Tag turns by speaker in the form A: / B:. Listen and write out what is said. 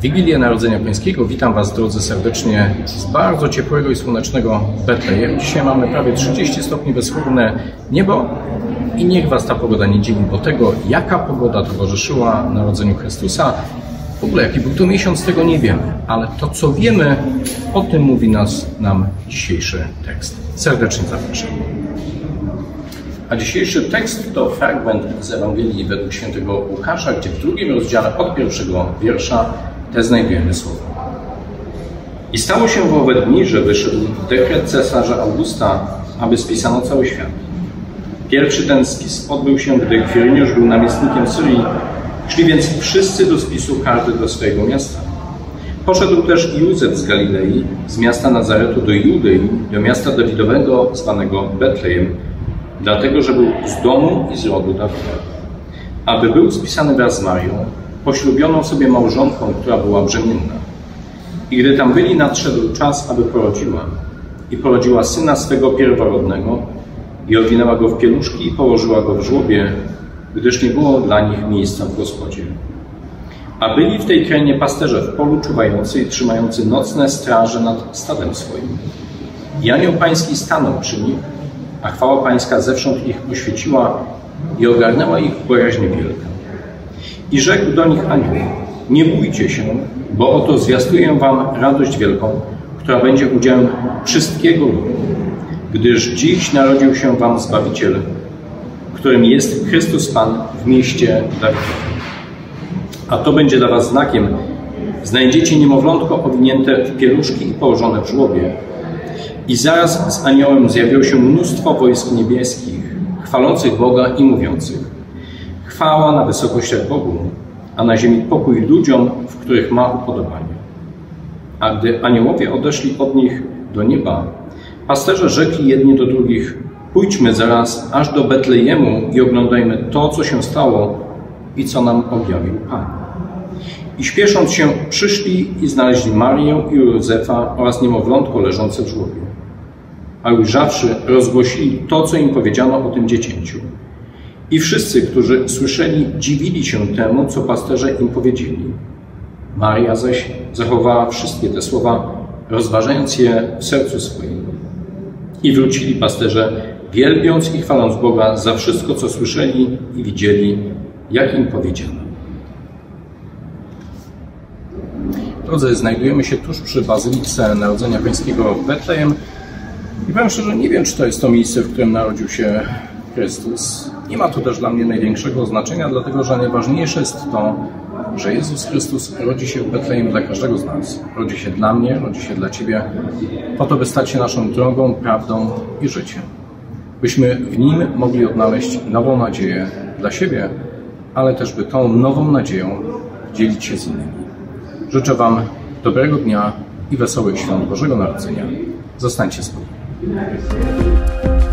A: Wigilię Narodzenia Pańskiego. Witam Was, drodzy, serdecznie z bardzo ciepłego i słonecznego Betlejem. Dzisiaj mamy prawie 30 stopni bezchmurne niebo i niech Was ta pogoda nie dziwi, bo tego, jaka pogoda towarzyszyła Narodzeniu Chrystusa, w ogóle jaki był to miesiąc, tego nie wiemy. Ale to, co wiemy, o tym mówi nam dzisiejszy tekst. Serdecznie zapraszam. A dzisiejszy tekst to fragment z Ewangelii według świętego Łukasza, gdzie w 2 rozdziale od 1 wiersza te znajdujemy słowa. I stało się w owe dni, że wyszedł dekret cesarza Augusta, aby spisano cały świat. Pierwszy ten spis odbył się, gdy Kwiriniusz był namiestnikiem Syrii. Szli więc wszyscy do spisu, każdy do swojego miasta. Poszedł też Józef z Galilei, z miasta Nazaretu do Judei, do miasta Dawidowego, zwanego Betlejem, dlatego, że był z domu i z rodu Dawida. Aby był spisany wraz z Marią, poślubioną sobie małżonką, która była brzemienna. I gdy tam byli, nadszedł czas, aby porodziła. I porodziła syna swego pierworodnego i owinęła go w pieluszki i położyła go w żłobie, gdyż nie było dla nich miejsca w gospodzie. A byli w tej krainie pasterze w polu czuwający i trzymający nocne straże nad stadem swoim. I anioł pański stanął przy nich, a chwała pańska zewsząd ich oświeciła i ogarnęła ich bojaźń wielka. I rzekł do nich anioł: nie bójcie się, bo oto zwiastuję wam radość wielką, która będzie udziałem wszystkiego ludu. Gdyż dziś narodził się wam Zbawiciel, którym jest Chrystus Pan w mieście Dawidowym. A to będzie dla was znakiem: znajdziecie niemowlątko owinięte w pieluszki i położone w żłobie. I zaraz z aniołem zjawiło się mnóstwo wojsk niebieskich, chwalących Boga i mówiących: chwała na wysokościach Bogu, a na ziemi pokój ludziom, w których ma upodobanie. A gdy aniołowie odeszli od nich do nieba, pasterze rzekli jedni do drugich: pójdźmy zaraz aż do Betlejemu i oglądajmy to, co się stało i co nam objawił Pan. I śpiesząc się przyszli i znaleźli Marię i Józefa oraz niemowlątko leżące w żłobie. A ujrzawszy, rozgłosili to, co im powiedziano o tym dziecięciu. I wszyscy, którzy słyszeli, dziwili się temu, co pasterze im powiedzieli. Maria zaś zachowała wszystkie te słowa, rozważając je w sercu swoim. I wrócili pasterze, wielbiąc i chwaląc Boga za wszystko, co słyszeli i widzieli, jak im powiedziano. Drodzy, znajdujemy się tuż przy Bazylice Narodzenia Pańskiego w Betlejem i powiem szczerze, nie wiem, czy to jest to miejsce, w którym narodził się Chrystus. Nie ma to też dla mnie największego znaczenia, dlatego że najważniejsze jest to, że Jezus Chrystus rodzi się w Betlejem dla każdego z nas. Rodzi się dla mnie, rodzi się dla Ciebie, po to, by stać się naszą drogą, prawdą i życiem. Byśmy w Nim mogli odnaleźć nową nadzieję dla siebie, ale też by tą nową nadzieją dzielić się z innymi. Życzę Wam dobrego dnia i wesołych świąt Bożego Narodzenia. Zostańcie z Bogiem.